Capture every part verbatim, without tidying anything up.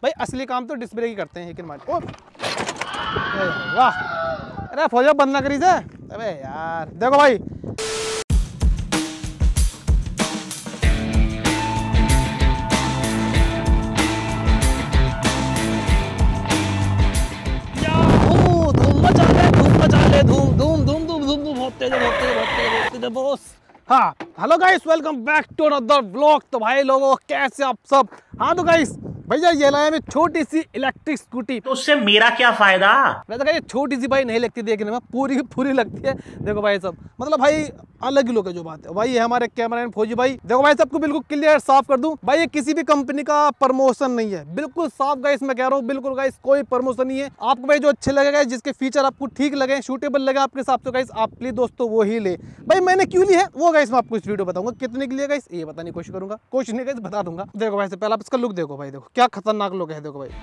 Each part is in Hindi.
भाई असली काम तो डिस्क ब्रेक ही करते हैं, लेकिन मान वाह, अरे फौजा बंद ना करी से। अबे यार देखो भाई, धूम मचा ले, धूम मचा ले, धूम धूम धूम धूम धूम धूम, बहुत तेज बहुत तेज बहुत तेज बहुत तेज बॉस। हाँ hello guys, welcome back to another vlog. तो भाई लोगों कैसे आप सब। हाँ तो गाइस भैया ये लाया मैं छोटी सी इलेक्ट्रिक स्कूटी, तो उससे मेरा क्या फायदा। वैसे ये छोटी सी भाई नहीं लगती देखने में, पूरी पूरी लगती है। देखो भाई सब मतलब भाई अलग ही लोग है जो बात है भाई। ये हमारे कैमरामैन फौजी भाई, देखो भाई सबको बिल्कुल क्लियर साफ कर दूं भाई, ये किसी भी कंपनी का प्रमोशन नहीं है, बिल्कुल साफ गाइस मैं कह रहा हूँ, बिल्कुल गाइस कोई प्रमोशन नहीं है। आपको भाई जो अच्छे लगेगा, जिसके फीचर आपको ठीक लगे, सूटेबल लगे आपके हिसाब से गाइस, आप प्लीज दोस्तों वो ही ले। भाई मैंने क्यों ली है वो गाइस मैं आपको इस वीडियो बताऊंगा, कितने के लिए गाइस ये बताने की कोशिश करूंगा, कोशिश नहीं गाइस बता दूंगा। देखो भाई से पहले आप इसका लुक देखो भाई, देखो क्या खतरनाक लुक है। देखो भाई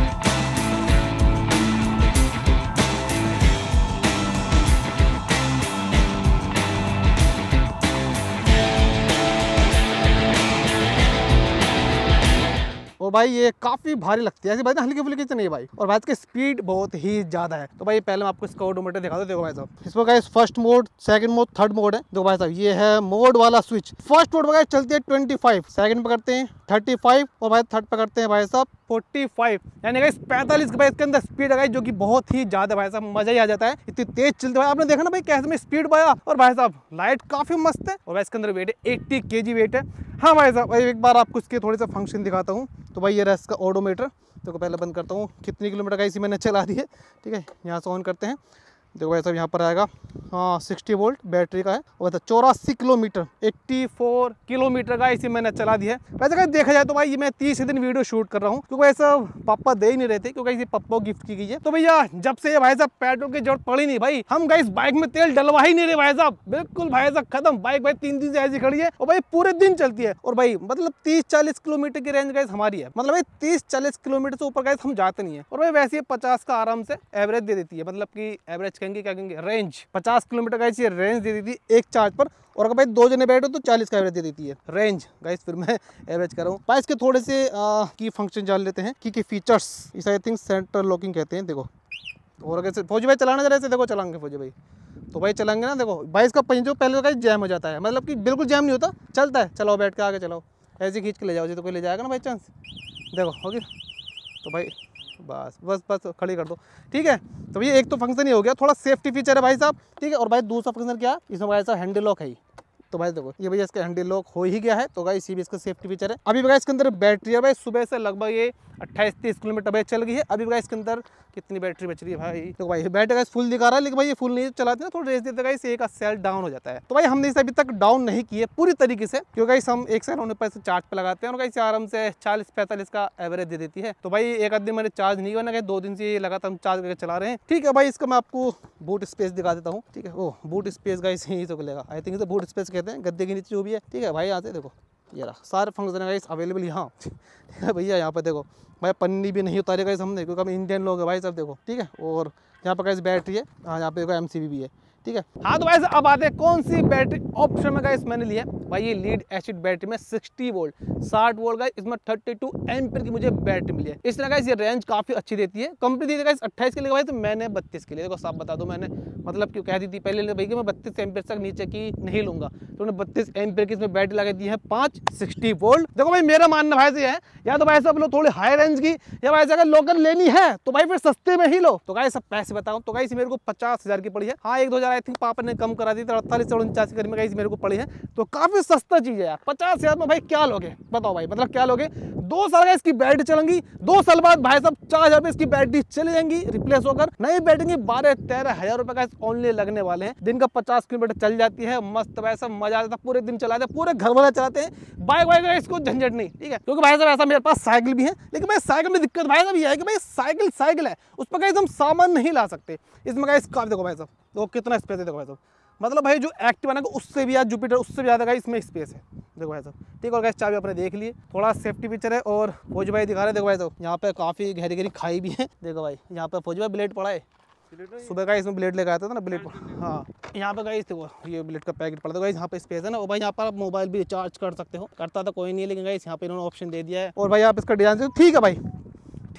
और भाई ये काफी भारी लगती है ऐसी भाई ना, हल्की फुल्की तो नहीं भाई। और भाई इसकी स्पीड बहुत ही ज्यादा है। तो भाई पहले मैं आपको इसका ऑडोमीटर दिखा दो। देखो भाई साहब, इसमें guys first mode, second mode, third mode है। देखो भाई साहब ये है मोड वाला स्विच। फर्स्ट मोड में चलती है पच्चीस, सेकंड पे करते हैं पैंतीस और भाई थर्ड पे करते हैं भाई साहब पैंतालीस, यानी गाइस पैंतालीस के भाई इसके अंदर स्पीड है जो कि बहुत ही ज्यादा भाई साहब मजा ही आ जाता है, इतनी तेज चलती है। आपने देखा ना भाई कैसे में स्पीड पाया। और भाई साहब लाइट काफी मस्त है और भाई इसके अंदर वेट है अस्सी केजी वेट है। हाँ भाई साहब एक बार आपको इसके थोड़े सा फंक्शन दिखाता हूँ। तो भाई ये रहा इसका ऑडोमीटर। तो पहले बंद करता हूँ, कितनी किलोमीटर का इसी मैंने चला दी है। ठीक है यहाँ से ऑन करते हैं। देखो भाई साहब यहाँ पर आएगा हाँ साठ वोल्ट बैटरी का है और चौरासी किलोमीटर चौरासी किलोमीटर का इसी मैंने चला दिया है। वैसे अगर देखा जाए तो भाई ये मैं तीस दिन वीडियो शूट कर रहा हूँ, क्योंकि ऐसा पापा दे ही नहीं रहे थे, क्योंकि ये पापा को गिफ्ट की गई है। तो भैया जब से ये भाई साहब पेट्रोल की जरूरत पड़ी नहीं भाई, हम गाइस बाइक में तेल डलवा ही नहीं रहे भाई साहब, बिल्कुल भाई साहब खत्म। बाइक भाई तीन दिन से ऐसी खड़ी है और भाई पूरे दिन चलती है। और भाई मतलब तीस चालीस किलोमीटर की रेंज गाइस हमारी है, मतलब भाई तीस चालीस किलोमीटर से ऊपर गाइस हम जाते नहीं है। और भाई वैसे पचास का आराम से एवरेज दे देती है, मतलब की एवरेज कहेंगे क्या कहेंगे रेंज, पचास किलोमीटर का ये रेंज दे देती है एक चार्ज पर। और अगर भाई दो जने बैठो तो चालीस का एवरेज दे देती है रेंज गाइस। फिर मैं एवरेज कर रहा हूँ भाई। इसके थोड़े से आ, की फंक्शन जान लेते हैं कि, कि फीचर्स। इस आई थिंक सेंटर लॉकिंग कहते हैं। देखो और अगर फौजी भाई चलाना जरा से देखो, चलाएंगे फौजी भाई तो भाई चलाएंगे ना। देखो भाई इसका पंजो पहले का जैम हो जाता है, मतलब कि बिल्कुल जैम नहीं होता, चलता है। चलाओ बैठ के आगे चलाओ, ऐसे खींच के ले जाओ जी तो कोई ले जाएगा ना बाई चांस। देखो हो गया तो भाई बस बस बस खड़ी कर दो। ठीक है तो ये एक तो फंक्शन ही हो गया, थोड़ा सेफ्टी फीचर है भाई साहब। ठीक है और भाई दूसरा फंक्शन क्या, इसमें भाई साहब हैंडल लॉक है। तो भाई देखो ये भैया इसका हैंडल लॉक हो ही गया है, तो भाई इसी भी इसका सेफ्टी फीचर है। अभी भाई इसके अंदर बैटरी है भाई, सुबह से लगभग ये अट्ठाईस तीस किलोमीटर भाई चल गई है। अभी भाई इसके अंदर कितनी बैटरी बच रही है भाई। तो भाई बैटरी गाइस फुल दिखा रहा है, लेकिन भाई ये फुल नहीं चलाते ना, थोड़ा रेस देते गाइस एक सेल डाउन हो जाता है। तो भाई हमने इसे अभी तक डाउन नहीं किए पूरी तरीके से, क्योंकि गाइस हम एक सेल होने पर चार्ज पे लगाते हैं और गाइस आराम से चालीस पैंतालीस का एवरेज दे देती है। तो भाई एक आध दिन मैंने चार्ज नहीं करना, दो दिन से लगातार हम चार्ज करके चला रहे हैं। ठीक है भाई इसका मैं आपको बूट स्पेस दिखा देता हूँ। ठीक है ओ बूट स्पेस गाइस यही तो लेगा, आई थिंक इसे बूट स्पेस कहते हैं, गद्दे के नीचे जो भी है। ठीक है भाई यहाँ से देखो ये रहा सारे फंक्शन है अवेलेबल यहाँ। ठीक है भैया यहाँ पर देखो भाई पन्नी भी नहीं उतारी गाइस हमने, क्योंकि हम इंडियन लोग हैं भाई सब। देखो ठीक है और यहाँ पर गाइस बैटरी है, हाँ यहाँ पे देखो एमसीबी भी है। ठीक है हाँ तो वैसे अब आते हैं कौन सी बैटरी ऑप्शन में गाइस मैंने लिया भाई। ये लीड एसिड बैटरी में साठ वोल्ट साठ वोल्ट गाइस, इसमें बत्तीस एम्पीयर की मुझे बैटरी मिली है। इस तरह गाइस ये रेंज काफी अच्छी देती है। कंपनी दी थी गाइस अट्ठाईस के लिए भाई, तो मैंने बत्तीस के लिए। देखो साफ बता दो, मैंने मतलब क्यों कह दी थी पहले भाई कि मैं बत्तीस एम्पीयर तक नीचे की नहीं लूंगा, तो उन्होंने बत्तीस एम्पीयर की इसमें बैटरी लगा दी है पाँच साठ वोल्ट। देखो भाई मेरा मानना भाई से है, या तो भाई सब लोग थोड़ी हाई रेंज की, या भाई अगर लोकल लेनी है तो भाई फिर सस्ते में ही लो। तो गाइस सब पैसे बताऊं तो गाइस मेरे को पचास हजार की पड़ी है। हाँ एक दो हजार आई थिंक पापा ने कम करा दी थी, अड़तालीस से उनचास करीब में गाइस मेरे को पड़ी है, तो काफी सस्ता चीज है यार। पचास हजार में भाई क्या लोगे बताओ भाई, मतलब क्या लोगे। दो साल का इसकी बैटरी चलेंगी, दो साल बाद भाई साहब चार हजार इसकी बैटरी चली जाएंगी रिप्लेस होकर, नई बैटरी बारह तेरह हजार रुपए का ओनली लगने वाले हैं। दिन का पचास किलोमीटर चल जाती है, मस्त भाई साहब मजा आता है, पूरे दिन चलाते हैं, पूरे घर वाले चलाते हैं। बाइक वाइक का इसको झंझट नहीं। ठीक है क्योंकि भाई साहब ऐसा मेरे पास साइकिल भी है, लेकिन भाई साइकिल में दिक्कत भाई साहब ये है कि भाई साइकिल साइकिल है, उस पर गाइस हम सामान नहीं ला सकते। इसमें गाइस काफी देखो भाई साहब, देखो कितना स्पेस है। देखो भाई साहब मतलब भाई जो एक्टिवा ना उससे भी यार जुपिटर उससे भी ज़्यादा गाइस इसमें स्पेस है। देखो भाई साहब ठीक है। और गाइस चाबी अपने देख लिए, थोड़ा सेफ्टी फीचर है। और फौजी भाई दिखा रहे देखो भाई साहब यहाँ पे काफ़ी गहरी गहरी खाई भी है। देखो भाई यहाँ पे फौजी भाई ब्लेड पड़ा है, सुबह का इसमें ब्लेड लेकर आया था ना ब्लेड। हाँ यहाँ पे गाइस देखो ये ब्लेड का पैकेट पड़ा था गाइस, यहाँ पे स्पेस है ना। और भाई यहाँ पर आप मोबाइल भी रिचार्ज कर सकते हो, करता था कोई नहीं, लेकिन गाइस यहाँ पे इन्होंने ऑप्शन दे दिया है। और भाई आप इसका डिजाइन ठीक है भाई,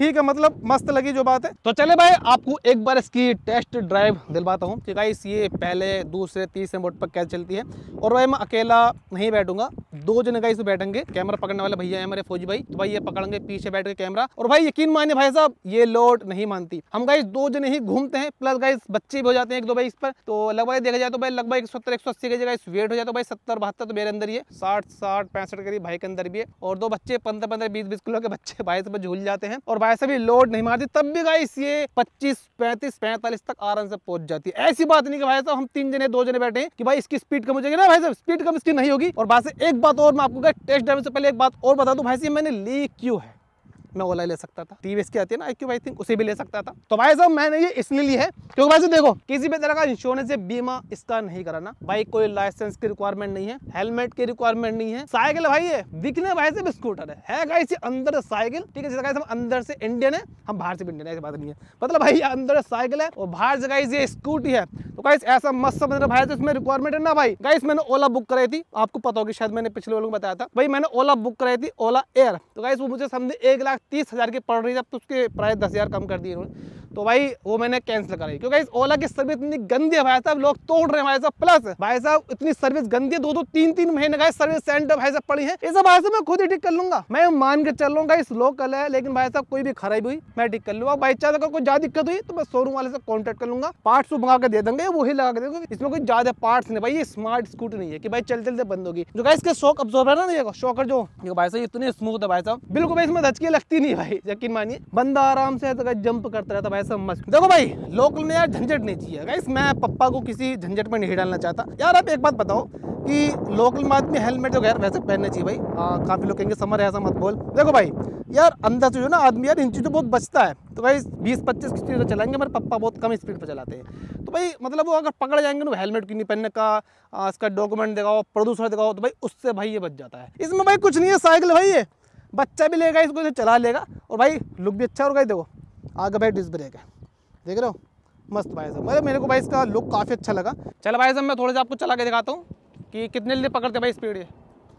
ठीक है, मतलब मस्त लगी जो बात है। तो चले भाई आपको एक बार इसकी टेस्ट ड्राइव दिलवाता हूँ कि गाइस ये पहले दूसरे तीसरे मोड पर कैसे चलती है। और भाई मैं अकेला नहीं बैठूंगा, दो जने गाइस बैठेंगे, कैमरा पकड़ने वाले भैया है मेरे फौजी भाई, तो भाई ये पकड़ेंगे पीछे बैठ के कैमरा। और भाई यकीन मानिए भाई साहब ये लोड नहीं मानती, हम गाइस दो जने ही घूमते हैं, प्लस गाइस बच्चे भी हो जाते हैं एक दो भाई इस पर। तो लगभग देखा जाए तो भाई लगभग एक सौ सत्तर एक सौ अस्सी की जगह वेट हो जाता है भाई सत्तर बहत्तर, तो मेरे अंदर ही है साठ साठ पैंसठ करीब भाई के अंदर भी है। और दो बच्चे पंद्रह पंद्रह बीस बीस किलो के बच्चे भाई से झूल जाते हैं और भाई से भी लोड नहीं मारती, तब भी गाइस ये पच्चीस पैंतीस पैंतालीस तक आराम से पहुंच जाती है। ऐसी बात नहीं कि भाई साहब हम तीन जने दो जने बैठे हैं कि भाई इसकी स्पीड कम हो जाएगी ना, भाई साहब स्पीड कम इसकी नहीं होगी। और बात से एक बात और मैं आपको टेस्ट ड्राइव से पहले एक बात और बता दूं भाई साहब, मैंने ली क्यों है, मैं ओला ले सकता था, टीवीएस की आती है ना आई क्यू आई थिंक, उसे भी ले सकता था। तो भाई साहब मैंने ये इसलिए ली है क्योंकि भाई साहब देखो किसी भी तरह का इंश्योरेंस या बीमा इसका नहीं कराना भाई, कोई लाइसेंस की रिक्वायरमेंट नहीं है, हेलमेट की रिक्वायरमेंट नहीं है। साइकिल भाई है दिखने भाई से स्कूटर है, है गाइस अंदर साइकिल, ठीक है, जैसे गाइस हम अंदर से इंडियन है हम बाहर से भी इंडियन है, ऐसी बात नहीं है, मतलब भाई अंदर साइकिल है और बाहर से गाइस ये स्कूटी है। तो गाइस ऐसा मस्त समझ भाई तो इसमें रिक्वायरमेंट है ना भाई। गाइस मैंने ओला बुक कराई थी, आपको पता होगी शायद मैंने पिछले वालों को बताया था भाई, मैंने ओला बुक कराई थी ओला एयर। तो गाइस वो मुझे समझे एक लाख तीस हजार की पड़ रही है, अब तो उसके प्राइस दस हजार कम कर दिए उन्होंने, तो भाई वो मैंने कैंसिल कराई क्योंकि इस ओला की सर्विस इतनी गंदी है भाई साहब, लोग तोड़ रहे हैं भाई साहब, प्लस भाई साहब इतनी सर्विस गंदी है, दो दो तीन तीन महीने का सर्विस सेंटर भाई साहब पड़ी है, इस भाई साहब मैं खुद ही ठीक कर लूंगा, मैं मान के चल लूंगा इस लोकल है, लेकिन भाई साहब कोई भी खराबी हुई मैं ठीक कर लूंगा। भाई चाहे अगर कोई ज्यादा दिक्कत हुई तो मैं शोरूम वाले से कॉन्टेक्ट कर लूंगा, पार्ट्स मंगा के दे देंगे, वही लगा के देंगे, इसमें कोई ज्यादा पार्ट्स नहीं भाई, ये स्मार्ट स्कूटी नहीं है कि भाई चल चलते बंद होगी। जो इसके शॉक अब्जॉर्बर है ना, ये शॉकर जो भाई साहब इतने स्मूथ है भाई साहब, बिल्कुल भाई इसमें धचकी लगती नहीं भाई, यकीन मानिए बंदा आराम से तो जंप करता रहता भाई साहब मस्त। देखो भाई लोकल में यार झंझट नहीं चाहिए गाइस, मैं पप्पा को किसी झंझट में नहीं डालना चाहता यार। आप एक बात बताओ कि लोकल में आदमी हेलमेट वगैरह वैसे पहनना चाहिए भाई, आ, काफी लोग कहेंगे समर है ऐसा मत बोल। देखो भाई यार अंदर से जो ना आदमी यार इन चीज़ों बहुत बचता है, तो भाई बीस पच्चीस की स्पीड पर चलाएंगे, मेरे पप्पा बहुत कम स्पीड पर चलाते हैं, तो भाई मतलब वो अगर पकड़ जाएंगे ना हेलमेट क्यों नहीं पहनने का, इसका डॉक्यूमेंट दिखाओ प्रदूषण दिखाओ, तो भाई उससे भाई ये बच जाता है। इसमें भाई कुछ नहीं है, साइकिल भाई ये बच्चा भी लेगा इसको चला लेगा, और भाई लुक भी अच्छा होगा। देखो आगे भाई डिस्क ब्रेक है, देख रहे हो मस्त भाई साहब, मतलब मेरे को भाई इसका लुक काफ़ी अच्छा लगा। चलो भाई साहब मैं थोड़ा सा आपको चला के दिखाता हूँ कि कितने लिए पकड़ते भाई स्पीड ये।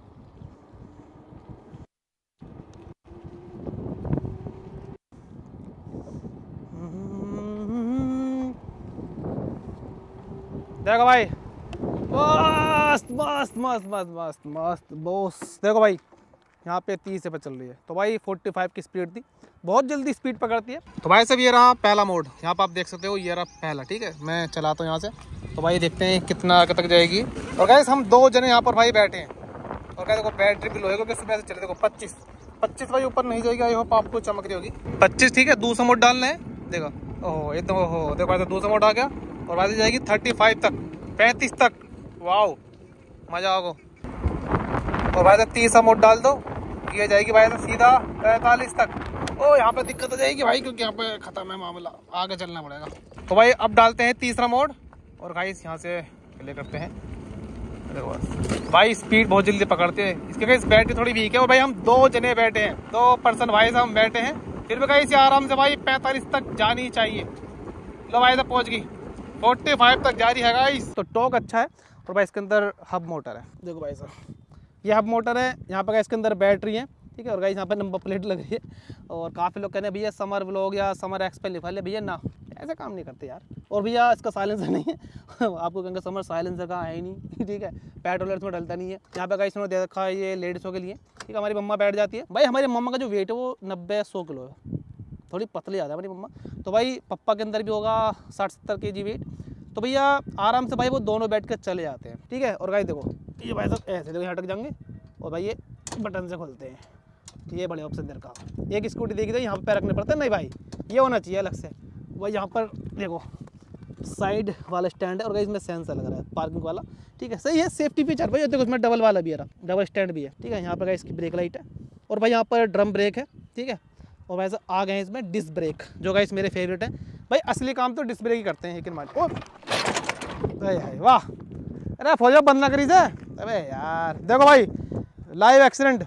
देखो भाई मस्त मस्त मस्त मस्त मस्त मस्त बॉस, देखो भाई यहाँ पे तीस पे चल रही है, तो भाई पैंतालीस की स्पीड थी, बहुत जल्दी स्पीड पकड़ती है। तो भाई सब ये रहा पहला मोड, यहाँ पे आप देख सकते हो ये रहा पहला, ठीक है मैं चलाता हूँ यहाँ से, तो भाई देखते हैं कितना आगे तक जाएगी। और गाइस हम दो जने यहाँ पर भाई बैठे हैं, और क्या देखो बैटरी भी लो है क्योंकि सुबह से चले, देखो पच्चीस पच्चीस भाई ऊपर नहीं जाएगी, आई होप आपको चमक रही होगी पच्चीस, ठीक है दूसरा मोड डालना है, देखो ओहो एकदम ओहो देखो भाई दूसरा मोड आ गया, और भाई जाएगी थर्टी फाइव तक पैंतीस तक, वाओ मजा आगो। और भाई तीसरा मोड डाल दो, ये जाएगी भाई तो सीधा पैंतालीस तक। ओ यहाँ पे दिक्कत हो जाएगी भाई क्योंकि यहाँ पे खत्म है मामला, आगे चलना पड़ेगा। तो भाई अब डालते हैं तीसरा मोड, और भाई यहाँ से प्ले करते हैं, देखो भाई स्पीड बहुत जल्दी पकड़ते हैं इसके, गाइस बैटरी थोड़ी वीक है, और भाई हम दो जने बैठे हैं, दो पर्सन भाई साहब हम बैठे हैं, फिर भी गाइस आराम से भाई पैंतालीस तक जानी चाहिए। लो भाई साहब पहुँच गई, फोर्टी फाइव तक जा रही है गाइस। तो टॉर्क अच्छा है, और भाई इसके अंदर हब मोटर है, देखो भाई साहब ये हब मोटर है, यहाँ पर इसके अंदर बैटरी है, ठीक है, और गाइस यहाँ पे नंबर प्लेट लग रही है। और काफ़ी लोग कहते हैं भैया समर व्लॉग या समर एक्स पे लिखा ले, भैया ना ऐसे काम नहीं करते यार। और भैया इसका साइलेंसर नहीं है आपको कहेंगे समर साइलेंसर का है ही नहीं ठीक है, पेट्रोल इसमें डलता नहीं है। यहाँ पे गाइस इन्होंने दे रखा है ये लेडीज़ों के लिए, ठीक है, हमारी मम्मा बैठ जाती है भाई, हमारी मम्मा का जो वेट है वो नब्बे सौ किलो है, थोड़ी पतली ज़्यादा है हमारी मम्मा, तो भाई पप्पा के अंदर भी होगा साठ सत्तर के जी वेट, तो भैया आराम से भाई वो दोनों बैठ कर चले जाते हैं, ठीक है। और गाइस देखो ये भाई साहब ऐसे देखो अटक जाएंगे, और भाई ये बटन से खोलते हैं, ये बड़े ऑप्शन दे रखा, एक स्कूटी देखी तो यहाँ पे पैर रखने पड़ते हैं, नहीं भाई ये होना चाहिए अलग से। भाई यहाँ पर देखो साइड वाला स्टैंड है, और गाइस इसमें सेंसर लग रहा है पार्किंग वाला, ठीक है सही है, सेफ्टी फीचर भाई। देखो इसमें डबल वाला भी है, डबल स्टैंड भी है, ठीक है। यहाँ पर गाइस इसकी ब्रेक लाइट है, और भाई यहाँ पर ड्रम ब्रेक है, ठीक है। और वैसे आ गए हैं इसमें डिस्क ब्रेक, जो गाइस मेरे फेवरेट है भाई, असली काम तो डिस्क ब्रेक ही करते हैं, लेकिन मान ओ वाह अरे फौजा बंद ना करी से, अबे यार देखो भाई लाइव एक्सीडेंट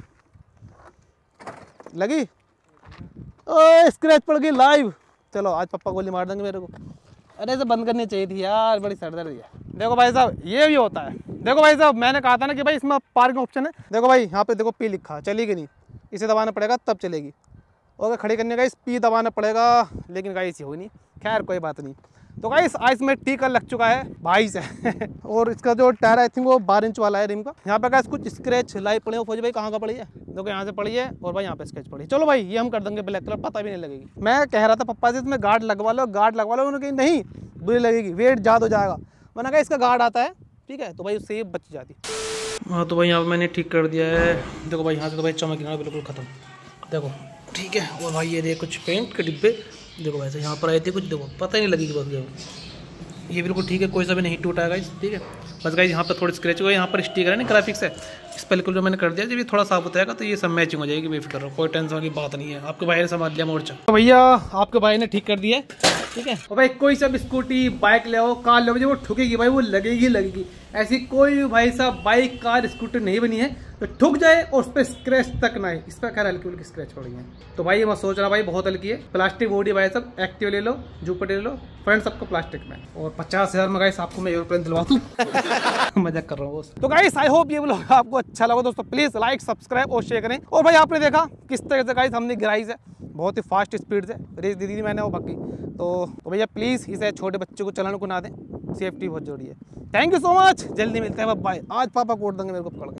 लगी, ओ स्क्रैच पड़ गई लाइव, चलो आज पप्पा गोली मार देंगे मेरे को, अरे ऐसे बंद करनी चाहिए थी यार, बड़ी सरदर्द है। देखो भाई साहब ये भी होता है, देखो भाई साहब मैंने कहा था ना कि भाई इसमें पार्किंग ऑप्शन है, देखो भाई यहाँ पे देखो पी लिखा, चलेगी नहीं, इसे दबाना पड़ेगा तब चलेगी, और अगर खड़ी करने का स्पीड दबाना पड़ेगा, लेकिन गाइस ये हो नहीं। खैर कोई बात नहीं। तो गाइस आज में टीका लग चुका है भाई से और इसका जो टायर आई थिंक वो बारह इंच वाला है रिम का। यहाँ पे गाइस कुछ स्क्रैच लाई पड़े हो। फौजी भाई कहाँ का पड़ी है? देखो यहाँ से पड़ी है और भाई यहाँ पे स्क्रैच पड़ी है। चलो भाई ये हम कर देंगे ब्लैक कलर, पता भी नहीं लगेगी। मैं कह रहा था पप्पा से इसमें गार्ड लगवा लो, गार्ड लगवा लो। उन्होंने कही नहीं बुरी लगेगी, वेट ज़्यादा हो जाएगा। मैंने कहा इसका गार्ड आता है, ठीक है, तो भाई उससे ये बच जाती। हाँ तो भाई यहाँ पर मैंने ठीक कर दिया है। देखो भाई यहाँ से तो भाई चमक गिरा बिल्कुल ख़त्म, देखो ठीक है। और भाई ये देखो कुछ पेंट के डिब्बे, देखो वैसे यहाँ पर आए थे कुछ, देखो पता ही नहीं लगेगी बस। ये बिल्कुल ठीक है, कोई सा भी नहीं टूटा है गाइस, ठीक है। बस गाइस यहाँ पर थोड़ी स्क्रैच हुआ है, यहाँ पर स्टिकर है ना ग्राफिक्स है, इस पर बिल्कुल जो मैंने कर दिया। जब ये थोड़ा साफ हो जाएगा तो ये सब मैचिंग हो जाएगी, बेफिक्र रहो, कोई टेंशन की बात नहीं है। आपके भाई ने संभाल लिया मोर्चा। तो भैया आपके भाई ने ठीक कर दिया, ठीक है। और भाई कोई सा स्कूटी बाइक ले आओ, कार ले आओ, जब वो ठुकेगी भाई वो लगेगी लगेगी। ऐसी कोई भाई साहब बाइक कार स्कूटर नहीं बनी है तो ठुक जाए और उस पर स्क्रैच तक ना है। इस पर खैर हल्की हल्की स्क्रैच पड़ी है। तो भाई मैं सोच रहा भाई बहुत हल्की है, प्लास्टिक बॉडी भाई सब। एक्टिव ले लो, जुपिटर ले लो, फ्रंट सबको प्लास्टिक में। और पचास हजार में गाइस आपको मैं एरोप्लेन दिलवा दूं मजाक कर रहा हूँ। तो गाइस आई होप ये व्लॉग आपको अच्छा लगा दोस्तों। प्लीज लाइक सब्सक्राइब और शेयर करें। और भाई आपने देखा किस तरह से गाइस हमने गिराई है, बहुत ही फास्ट स्पीड से रेस दी थी मैंने वो बाकी। तो, तो भैया प्लीज़ इसे छोटे बच्चों को चलाने को ना दें, सेफ्टी बहुत जरूरी है। थैंक यू सो मच, जल्दी मिलते हैं, बाय। आज पापा कोट देंगे मेरे को पकड़ के।